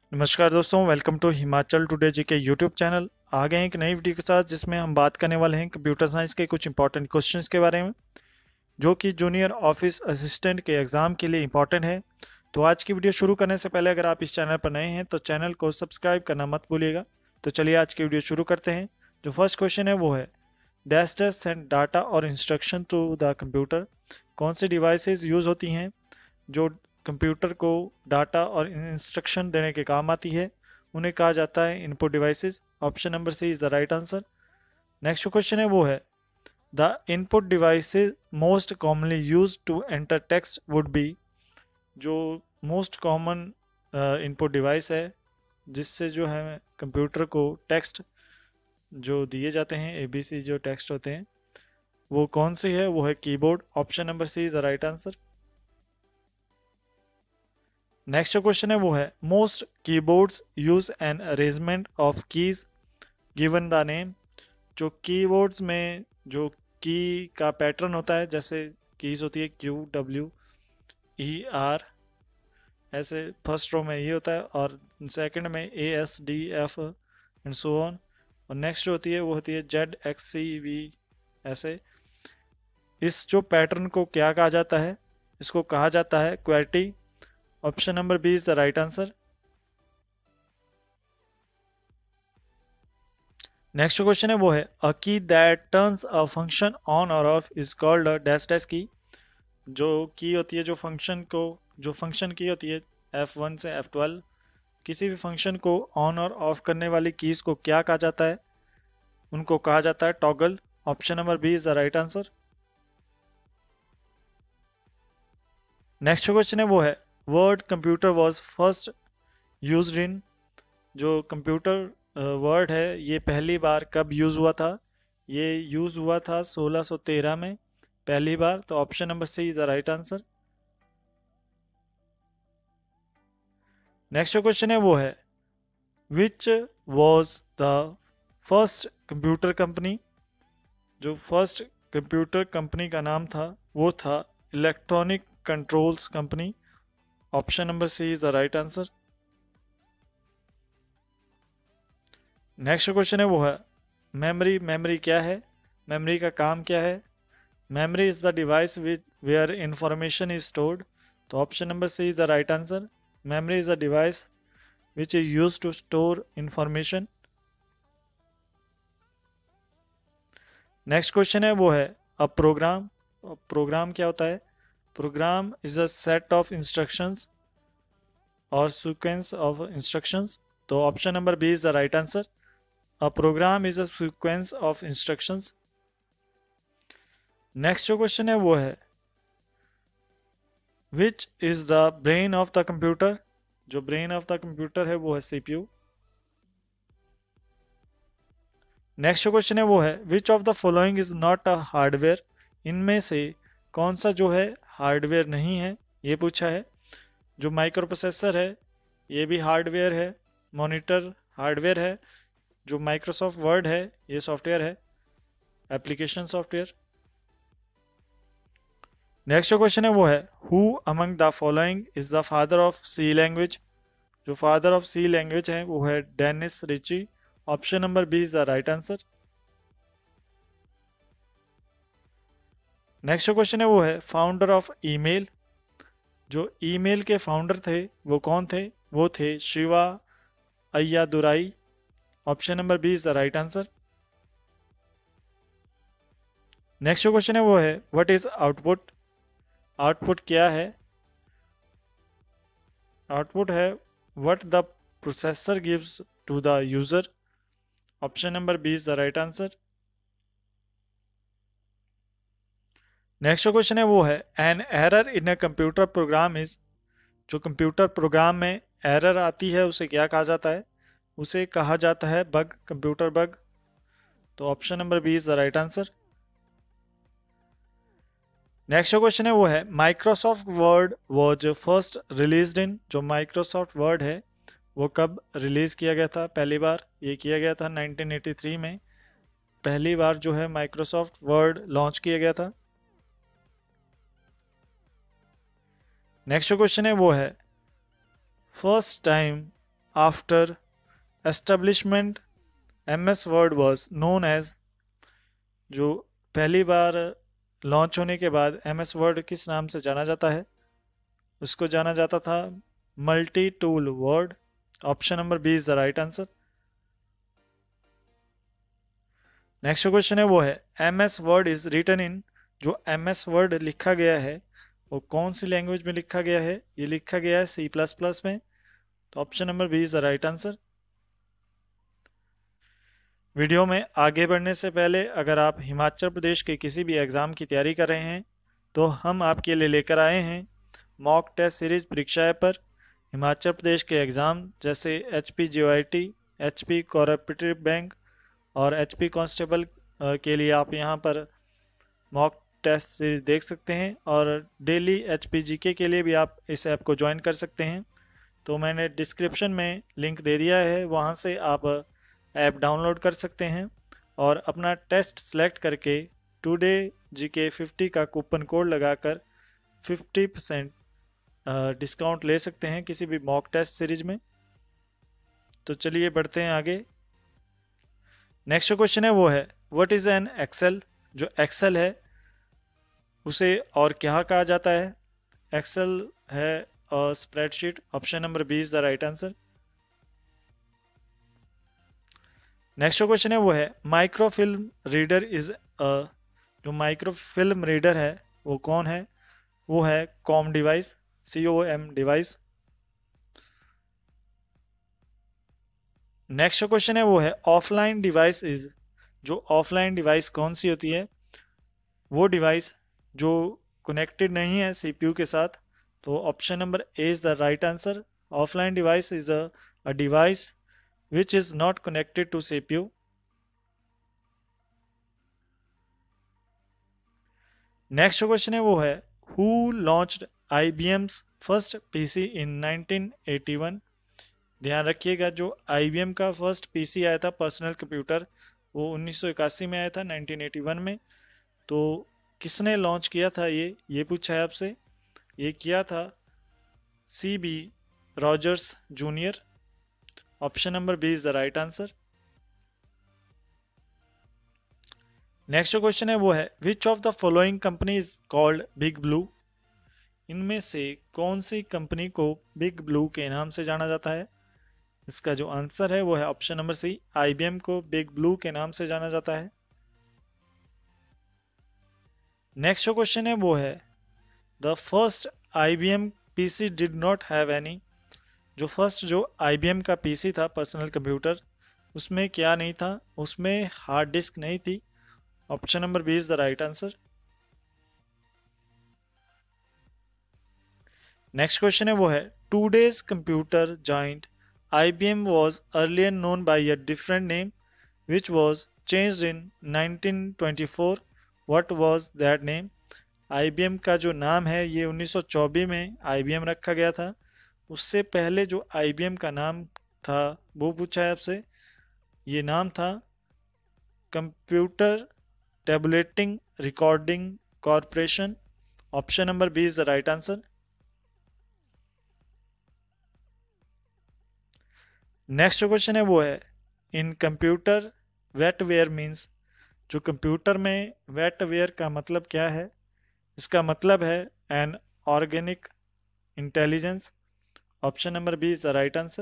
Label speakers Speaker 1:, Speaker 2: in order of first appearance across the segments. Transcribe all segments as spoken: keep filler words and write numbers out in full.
Speaker 1: नमस्कार दोस्तों, welcome to Himachal today ji के यूट्यूब चैनल। आ गए हैं एक नई वीडियो के साथ जिसमें हम बात करने वाले हैं कंप्यूटर साइंस के कुछ इंपॉर्टेंट क्वेश्चंस के बारे में, जो कि जूनियर ऑफिस असिस्टेंट के एग्ज़ाम के लिए इंपॉर्टेंट है। तो आज की वीडियो शुरू करने से पहले अगर आप इस चैनल पर नए हैं तो चैनल को सब्सक्राइब करना मत भूलिएगा। तो चलिए आज की वीडियो शुरू करते हैं। जो फर्स्ट क्वेश्चन है वो है, डैश डैश सेंड डाटा और इंस्ट्रक्शन टू द कंप्यूटर। कौन सी डिवाइसेस यूज़ होती हैं जो कंप्यूटर को डाटा और इंस्ट्रक्शन देने के काम आती है? उन्हें कहा जाता है input devices. Option number C is the right answer. Next question है वो है, the input devices most commonly use to enter text would be. जो मोस्ट कॉमन इनपुट डिवाइस है जिससे जो है कंप्यूटर को टेक्स्ट जो दिए जाते हैं, ए बी सी जो टेक्स्ट होते हैं, वो कौन सी है? वो है keyboard. Option number C is the right answer. Next जो क्वेश्चन है वो है, most keyboards use an arrangement of keys given the name. जो कीबोर्ड्स में जो की का पैटर्न होता है, जैसे कीज होती है क्यू डब्ल्यू ई आर, ऐसे फर्स्ट रो में ये होता है और सेकंड में A S D F and so on, और नेक्स्ट जो होती है वो होती है जेड एक्स सी वी, ऐसे। इस जो पैटर्न को क्या कहा जाता है? इसको कहा जाता है QWERTY. Option number B is the right answer. Next question है वो है, a key that turns a function on or off is called a dash dash key. जो की होती है, जो फंक्शन को जो फंक्शन की होती है एफ वन से एफ ट्वेल्व, किसी भी फंक्शन को ऑन और ऑफ करने वाली कीज को क्या कहा जाता है? उनको कहा जाता है toggle. Option number B is the right answer. Next question है वो है, word computer was first used in. जो कंप्यूटर वर्ड है ये पहली बार कब यूज़ हुआ था? ये यूज़ हुआ था सोलह सौ तेरह में पहली बार। तो option number C is the right answer. Next question है वो है, which was the first computer company. जो फर्स्ट कंप्यूटर कंपनी का नाम था वो था electronic controls company. Option number C is the right answer. Next question है वो है, मेमोरी मेमोरी क्या है? मेमोरी का काम क्या है? Memory is the device with where information is stored. तो option number C is the right answer. Memory is the device which is use to store information. Next question है वो है, अ प्रोग्राम। प्रोग्राम क्या होता है? Program is a set of instructions or sequence of instructions. तो option number B is the right answer. A program is a sequence of instructions. Next जो question है वो है, which is the brain of the computer. जो brain of the computer है वो है CPU. Next question है वो है, which of the following is not a hardware. इनमें से कौन सा जो है हार्डवेयर नहीं है? ये पूछा है। जो माइक्रो प्रोसेसर है ये भी हार्डवेयर है, मॉनिटर हार्डवेयर है, जो माइक्रोसॉफ्ट वर्ड है ये सॉफ्टवेयर है, एप्लीकेशन सॉफ्टवेयर। नेक्स्ट क्वेश्चन है वो है, who among the following is the father of C language. जो फादर ऑफ सी लैंग्वेज है वो है Dennis Ritchie. Option number B is the right answer. Next question है वो है, फाउंडर ऑफ ईमेल। जो ईमेल के फाउंडर थे वो कौन थे? वो थे Shiva Ayyadurai. Option number B is the right answer. Next question है वो है, व्हाट इज आउटपुट। आउटपुट क्या है? आउटपुट है what the processor gives to the user. Option number B is the right answer. Next question है वो है, an error in a computer program is. जो कंप्यूटर प्रोग्राम में एरर आती है उसे क्या कहा जाता है? उसे कहा जाता है बग, कंप्यूटर बग। तो option number B is the right answer. Next question है वो है, Microsoft Word was first released in. जो माइक्रोसॉफ्ट वर्ड है वो कब रिलीज किया गया था पहली बार? ये किया गया था नाइनटीन एटी थ्री में पहली बार जो है माइक्रोसॉफ्ट वर्ड लॉन्च किया गया था। नेक्स्ट क्वेश्चन है वो है, first time after establishment M S word was known as, जो पहली बार लॉन्च होने के बाद एम एस वर्ड किस नाम से जाना जाता है? उसको जाना जाता था multi tool word. Option number B is the right answer. Next question है वो है M S word is written in, जो एम एस वर्ड लिखा गया है वो कौन सी लैंग्वेज में लिखा गया है? ये लिखा गया है सी प्लस प्लस में। तो option number B is the right answer. Video में आगे बढ़ने से पहले अगर आप हिमाचल प्रदेश के किसी भी एग्ज़ाम की तैयारी कर रहे हैं तो हम आपके लिए लेकर आए हैं mock test series Pariksha app पर हिमाचल प्रदेश के एग्ज़ाम जैसे H P G O I T, H P cooperative bank और एच पी कांस्टेबल के लिए आप यहां पर मॉक टेस्ट सीरीज देख सकते हैं, और डेली एच पी जी के के लिए भी आप इस ऐप को ज्वाइन कर सकते हैं। तो मैंने डिस्क्रिप्शन में लिंक दे दिया है, वहां से आप ऐप डाउनलोड कर सकते हैं और अपना टेस्ट सेलेक्ट करके टुडे जी के फिफ्टी का कूपन कोड लगाकर फिफ्टी परसेंट डिस्काउंट ले सकते हैं किसी भी मॉक टेस्ट सीरीज में। तो चलिए बढ़ते हैं आगे। नेक्स्ट क्वेश्चन है वो है व्हाट इज एन एक्सेल, जो एक्सेल है उसे और क्या कहा जाता है? एक्सेल है spreadsheet. Option number B is the right answer. Next question है वो है माइक्रोफिल्म रीडर इज अ, जो माइक्रोफिल्म रीडर है वो कौन है? वो है com device, C O M device. Next question है वो है ऑफलाइन डिवाइस इज, जो ऑफलाइन डिवाइस कौन सी होती है? वो डिवाइस जो कनेक्टेड नहीं है सीपीयू के साथ। तो option number A is the right answer. Offline device is a device which is not connected to C P U. Next question है वो है who launched I B M's first P C in nineteen eighty one. ध्यान रखिएगा जो I B M का first PC आया था personal computer वो उन्नीस सौ इक्यासी में आया था नाइनटीन एटी वन में। तो किसने लॉन्च किया था ये ये पूछा है आपसे। ये किया था C B Rogers junior. Option number B is the right answer. Next question है वो है which of the following company is called big blue. इनमें से कौन सी कंपनी को बिग ब्लू के नाम से जाना जाता है? इसका जो आंसर है वो है option number C, I B M को बिग ब्लू के नाम से जाना जाता है। नेक्स्ट क्वेश्चन है वो है the first I B M PC did not have any, जो फर्स्ट जो आई बी एम का पीसी था पर्सनल कंप्यूटर उसमें क्या नहीं था? उसमें हार्ड डिस्क नहीं थी। Option number B is the right answer. Next question है वो है today's computer giant I B M was earlier known by a different name which was changed in nineteen twenty four. What was that name? I B M का जो नाम है ये उन्नीस सौ चौबीस में आई बी एम रखा गया था। उससे पहले जो आई बी एम का नाम था वो पूछा है आपसे। ये नाम था computer tabulating recording corporation. Option number B is the right answer. Next question है वो है इन कंप्यूटर वेटवेयर मीन्स, जो कंप्यूटर में वेटवेयर का मतलब क्या है? इसका मतलब है an organic intelligence. Option number B is the right answer.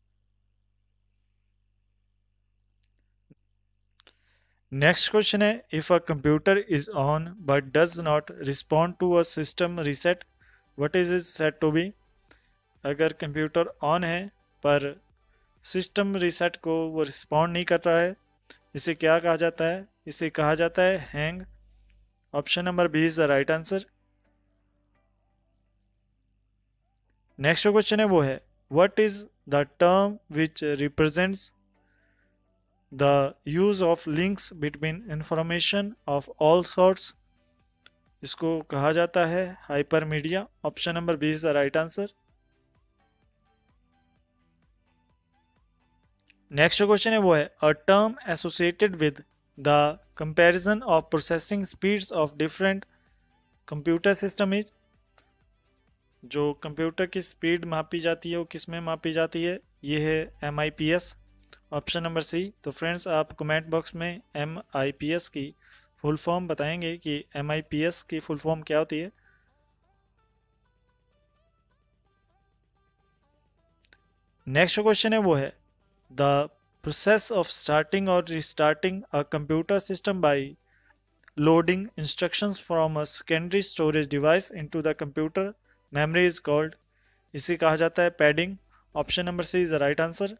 Speaker 1: Next question है if a computer is on but does not respond to a system reset what is is set to be. अगर computer on है पर system reset को वो respond नहीं कर रहा है, इसे क्या कहा जाता है? इसे कहा जाता है hang. Option number B is the right answer. Next question है वो है what is the term which represents the use of links between information of all sorts. इसको कहा जाता है hypermedia. Option number B is the right answer. Next question है वो है a term associated with the comparison of processing speeds of different computer system is, जो computer की speed मापी जाती है वो किस में मापी जाती है? ये है M I P S, option number C. तो फ्रेंड्स आप कमेंट बॉक्स में एम आई पी एस की फुल फॉर्म बताएंगे कि एम आई पी एस की फुल फॉर्म क्या होती है। नेक्स्ट क्वेश्चन है वो है the process of starting or restarting a computer system by loading instructions from a secondary storage device into the computer memory is called. इसे कहा जाता है padding. Option number C is the right answer.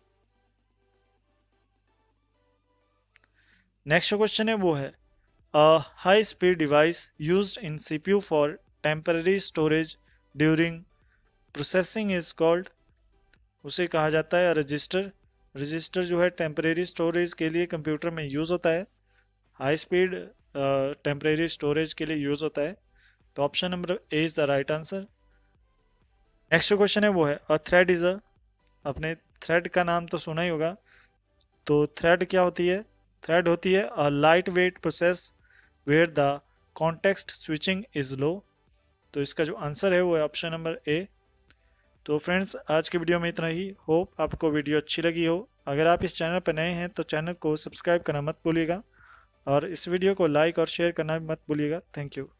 Speaker 1: Next question है वो है a high speed device used in CPU for temporary storage during processing is called. उसे कहा जाता है रजिस्टर। रजिस्टर जो है टेम्परेरी स्टोरेज के लिए कंप्यूटर में यूज़ होता है, हाई स्पीड टेम्परेरी स्टोरेज के लिए यूज़ होता है। तो option number A is the right answer. Next question है वो है अ थ्रेड इज़ अ, अपने थ्रेड का नाम तो सुना ही होगा। तो थ्रेड क्या होती है? थ्रेड होती है a light weight process where the context switching is low. तो इसका जो आंसर है वो है ऑप्शन नंबर ए। तो फ्रेंड्स आज की वीडियो में इतना ही। होप आपको वीडियो अच्छी लगी हो। अगर आप इस चैनल पर नए हैं तो चैनल को सब्सक्राइब करना मत भूलिएगा और इस वीडियो को लाइक और शेयर करना भी मत भूलिएगा। Thank you.